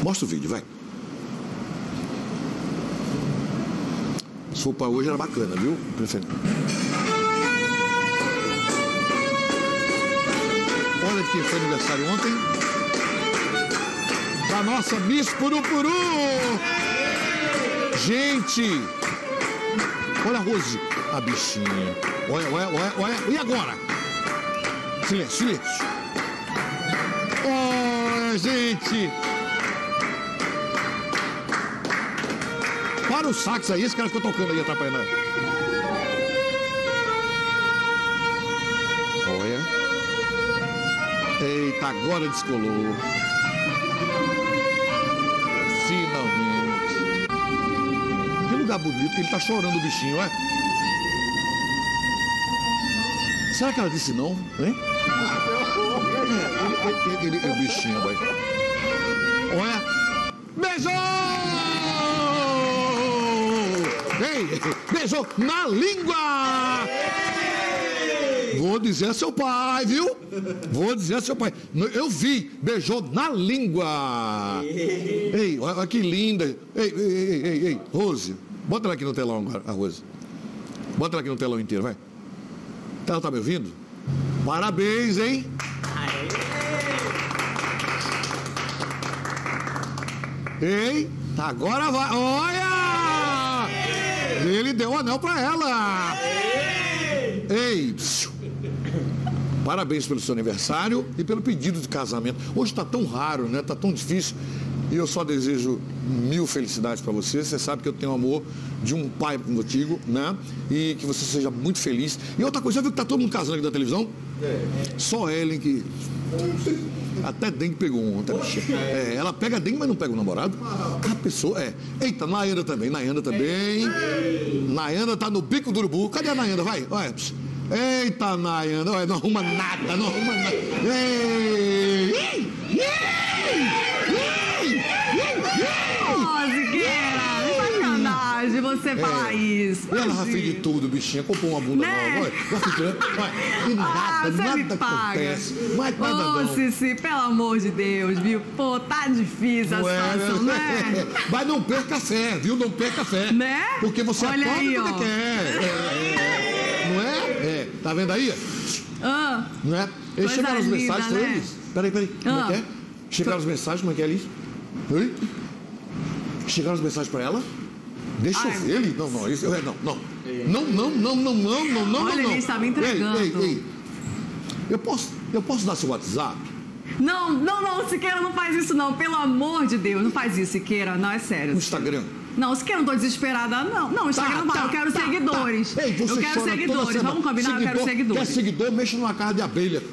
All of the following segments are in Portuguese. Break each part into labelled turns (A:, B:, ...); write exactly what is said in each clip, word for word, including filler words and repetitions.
A: Mostra o vídeo, vai. Se for para hoje era bacana, viu? Prefeito. Olha que foi aniversário ontem da nossa Miss Purupuru. Gente, olha a Rose, a bichinha. Olha, olha, olha, olha. E agora? Silêncio, silêncio. Olha, gente. Para o sax aí, esse cara ficou tocando aí, atrapalhando. Olha. Eita, agora descolou. Finalmente. Que lugar bonito. Ele tá chorando, o bichinho, é? Será que ela disse não, hein? É, ele, ele, ele, o bichinho, vai. Olha. Beijou! Ei, beijou na língua! Vou dizer a seu pai, viu? Vou dizer a seu pai. Eu vi, beijou na língua. Ei, olha que linda. Ei, ei, ei, ei, Rose. Bota ela aqui no telão agora, a Rose. Bota ela aqui no telão inteiro, vai. Ela tá me ouvindo? Parabéns, hein? Ei, agora vai. Olha! Ele deu o anel pra ela. Ei, psiu. Parabéns pelo seu aniversário e pelo pedido de casamento. Hoje está tão raro, né? Está tão difícil. E eu só desejo mil felicidades para você. Você sabe que eu tenho o amor de um pai contigo, né? E que você seja muito feliz. E outra coisa, já viu que tá todo mundo casando aqui da televisão? É. Só Ellen que... Até dengue pegou ontem. É, ela pega dengue, mas não pega o namorado. A pessoa, é. Eita, Nayanda também, Nayanda também. Nayanda tá no bico do urubu. Cadê a Nayanda? Vai, vai. Eita, Nayanda, olha, não arruma nada, não arruma nada. Ei!
B: Ô, Siqueira, sacanagem você falar isso.
A: Ela já fez de tudo, bichinha, comprou uma bunda
B: né?
A: nova. Olha, e nada,
B: ah,
A: nada acontece. Mas nada
B: Ô,
A: não.
B: Cici, pelo amor de Deus, viu? Pô, tá difícil a
A: Ué,
B: situação, né?
A: Mas não perca fé, viu? Não perca fé.
B: Né?
A: Porque você
B: Olha
A: acorda
B: aí,
A: porque
B: ó.
A: quer. É, não é? É. Tá vendo aí?
B: Ah,
A: Não é? Eles
B: coisa
A: chegaram as
B: linda,
A: mensagens pra
B: né?
A: eles. Peraí, peraí. Como
B: Ah.
A: é que é? Chegaram as mensagens, como é que é, Liz? Oi? Chegaram as mensagens pra ela? Deixa
B: Ai.
A: eu ver ele. Não, não, isso, não, não. Não, não, não, não, não, não, não,
B: Olha,
A: não.
B: ele está me entregando.
A: Ei, ei, ei. Eu posso, eu posso dar seu WhatsApp?
B: não, não, não, Siqueira, não faz isso não, pelo amor de Deus, não faz isso, Siqueira, não, é sério.
A: No Instagram?
B: Não, Siqueira, não tô desesperada, não. Não, Instagram
A: Tá,
B: não vai,
A: tá,
B: eu quero
A: tá,
B: seguidores.
A: tá. Ei, você
B: eu quero
A: chora toda
B: seguidores,
A: semana.
B: vamos combinar?
A: Seguidor,
B: eu quero seguidores.
A: Quer seguidor, mexa numa casa de abelha.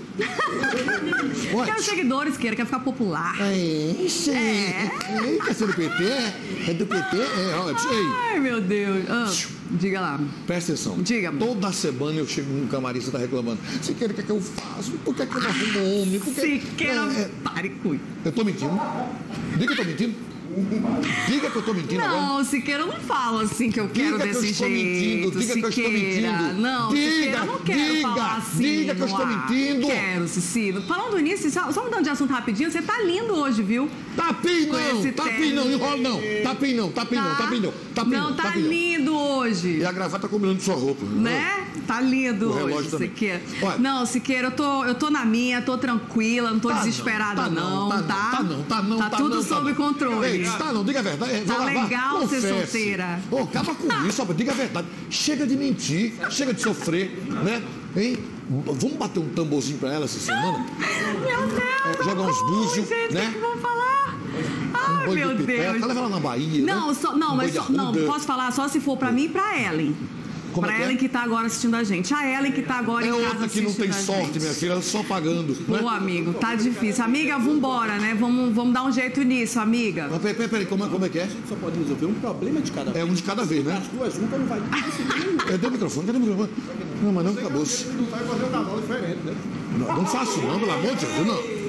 B: Eu quero seguidores, Siqueira, quer ficar popular.
A: É, isso
B: É.
A: é. Quer ser do P T? É do P T? É, olha, ei.
B: Ai, meu Deus. Ah, diga lá.
A: Presta atenção.
B: Diga.
A: Toda semana eu chego num camarim, você tá reclamando. Siqueira, o que é que eu faço? Por que é que eu não arrumo homem? Por que...
B: Siqueira,
A: É, é.
B: pare, cuide.
A: Eu tô mentindo? Diga que eu tô mentindo. Diga que eu tô mentindo agora.
B: Não, Siqueira, eu não falo assim que eu quero
A: Diga
B: desse
A: que eu estou
B: jeito.
A: mentindo, diga que eu estou
B: Siqueira.
A: mentindo.
B: Não,
A: Diga,
B: Siqueira, eu não quero
A: diga,
B: falar assim.
A: diga que eu
B: no
A: estou
B: ar.
A: mentindo.
B: Quero, Cici. Falando nisso, só, só mudando de assunto rapidinho, você tá lindo hoje, viu?
A: Tapim
B: Com
A: não,
B: esse
A: tapim não,
B: terno.
A: enrola não. Tapim não, tapim não, tapim não. Tapim
B: não,
A: não,
B: tá
A: tapim não.
B: lindo hoje.
A: E a gravata combinando com sua roupa.
B: Né? Tá lindo
A: O relógio
B: hoje,
A: também.
B: Siqueira.
A: Olha.
B: Não, Siqueira, eu tô, eu tô na minha, tô tranquila, não tô
A: Tá
B: desesperada,
A: não, tá
B: não,
A: não,
B: tá?
A: Tá não, tá não,
B: Tá
A: tá
B: tudo
A: não,
B: sob
A: tá não.
B: controle.
A: Ei, tá não, diga a verdade. É,
B: Tá
A: vai lavar,
B: legal ser
A: confesse.
B: solteira.
A: Ô, acaba com isso, ó, diga a verdade. Chega de mentir, chega de sofrer, né? Hein? Vamos bater um tamborzinho pra ela essa semana?
B: Meu Deus!
A: Jogar uns búzios,
B: gente,
A: né?
B: O que eu vou falar? Ai,
A: Boi
B: meu
A: de pipoca,
B: Deus!
A: leva ela na Bahia,
B: Não,
A: né?
B: só, não,
A: Um
B: mas
A: boi
B: só,
A: de
B: não,
A: arruda.
B: posso falar só se for pra mim e pra Ellen.
A: Como
B: pra
A: é que é?
B: Ellen que tá agora assistindo a gente. A Ellen que tá agora
A: É
B: em casa
A: outra que não tem
B: assistindo a
A: sorte,
B: gente.
A: minha filha, ela só pagando. Né?
B: Ô, amigo, tá difícil. Amiga, vambora, né? Vamos, vamos dar um jeito nisso, amiga.
A: Mas peraí, peraí, peraí, como, é- como é que é?
C: A gente só pode resolver um problema de cada vez.
A: É um de cada vez, né?
C: As duas juntas não vai conseguir.
A: Cadê o microfone? Cadê o microfone? Não, mas não acabou-se.
C: Não vai fazer um casal diferente, né?
A: Não, não faço não, pelo amor de Deus, não.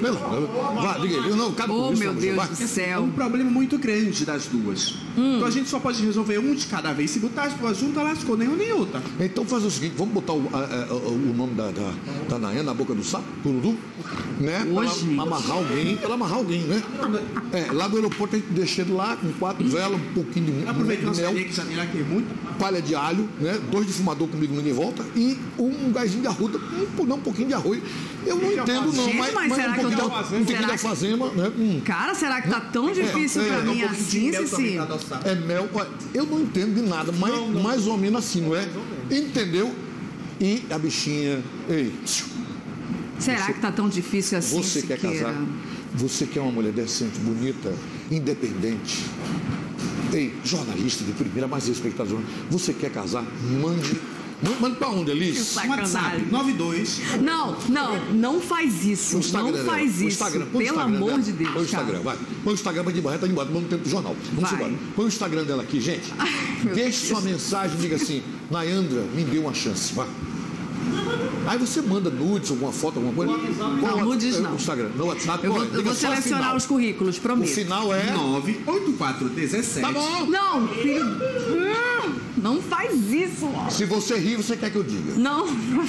A: Pelo, vai, diga aí, eu não cabe
B: Oh,
A: com isso,
B: meu
A: não,
B: Deus
A: vai.
B: do
C: É
B: céu.
C: um problema muito grande das duas.
B: Hum.
C: Então a gente só pode resolver um de cada vez. Se botar as duas juntas, lascou nem uma nem outra.
A: Então faz o seguinte, vamos botar o, a- a- o nome da, da, da Nayan na boca do sapo, Turudu, né? Pra
B: Hoje.
A: ela amarrar alguém, pra ela amarrar alguém, né? É, lá do aeroporto a gente deixa ele lá com quatro velas, um pouquinho de,
C: Aproveitando
A: de
C: a
A: mel,
C: que já tem lá que é muito.
A: palha de alho, né? Dois de fumador comigo ninguém volta e um gásinho de arruda, um, não, um pouquinho de arroz. Eu não entendo não,
B: Gente,
A: mas,
B: mas será
A: um
B: que eu
A: pouquinho,
B: tô-
A: da- um pouquinho
B: será
A: da
B: que-
A: fazema, né? Hum.
B: Cara, será que tá tão difícil
A: é,
B: pra
A: é,
B: mim
A: um
B: assim, Cici?
A: É mel, olha, eu não entendo de nada, mas
C: Não, não.
A: mais ou menos assim, não é? Entendeu? E a bichinha, ei, psiu,
B: Será
A: Você-
B: que tá tão difícil assim,
A: você quer
B: Siqueira?
A: casar? Você quer uma mulher decente, bonita, independente? Ei, jornalista de primeira, mais respeitado. Você quer casar? Mande. Mande, mande pra onde, Elis?
B: Que
C: WhatsApp
B: sacanagem.
C: nove dois.
B: Não, não, não faz isso.
A: O Instagram
B: Não
A: dela,
B: faz
A: o
B: isso.
A: Instagram, põe o
B: Pelo
A: Instagram
B: amor
A: dela.
B: de Deus.
A: Põe o Instagram,
B: cara.
A: vai. Põe o Instagram pra de embora, tá de embora, não tempo do jornal. Vamos
B: Vai.
A: embora. Põe o Instagram dela aqui, gente.
B: meu
A: Deixe sua mensagem, diga assim, Nayandra, me dê uma chance, vai. Aí você manda nudes, alguma foto, alguma coisa. Qual
B: Não,
A: é o-
B: nudes
A: é o
B: não.
A: Instagram, no WhatsApp.
B: Eu vou,
A: olha,
B: eu
A: diga
B: vou
A: só o
B: selecionar
A: final.
B: os currículos,
A: O
B: prometo.
A: final é...
C: nove oito quatro um sete.
A: Tá bom.
B: Não, filho. Hum, Não faz isso. ó.
A: Se você rir, você quer que eu diga.
B: Não. Não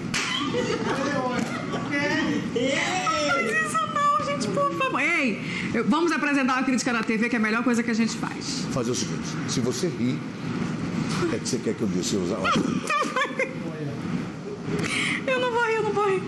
B: faz isso não, gente, por favor. Ei, eu- vamos apresentar uma crítica da T V, que é a melhor coisa que a gente faz.
A: Fazer o seguinte, se você rir, é que você quer que eu diga, você usar...
B: Eu não vou rir, eu não vou rir.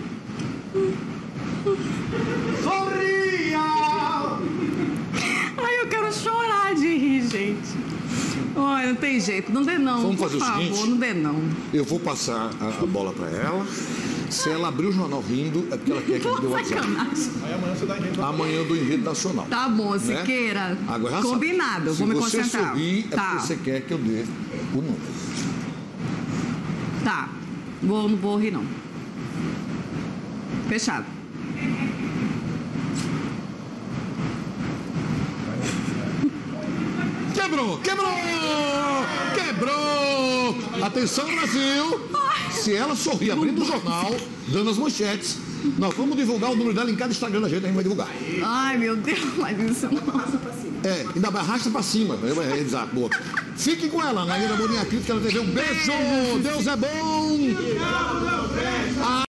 A: Sorria!
B: Ai, eu quero chorar de rir, gente. Ai, não tem jeito. Não dê não,
A: Vamos
B: por
A: fazer o
B: favor,
A: seguinte?
B: não dê não.
A: Eu vou passar a, a bola pra ela. Se ela abrir o jornal rindo, é porque ela quer que eu dê o
B: Pô,
A: WhatsApp.
B: sacanagem.
A: Amanhã do enredo nacional.
B: Tá bom,
A: Né?
B: Siqueira.
A: Agora já sabe.
B: Combinado, eu vou me
A: Se
B: concentrar.
A: você sorrir, é
B: Tá,
A: porque você quer que eu dê o número.
B: tá. Vou, não vou rir, não. Fechado.
A: Quebrou! Quebrou! Quebrou! Atenção, Brasil! Se ela sorrir abrindo o jornal, dando as manchetes, nós vamos divulgar o número dela em cada Instagram da gente, a gente vai divulgar.
B: Ai, meu Deus, mas isso não.
A: É, ainda arrasta pra cima. É, é, exato, boa. Fiquem com ela, na Ilha da Boninha Crítica, ela teve um beijo! Deus é bom!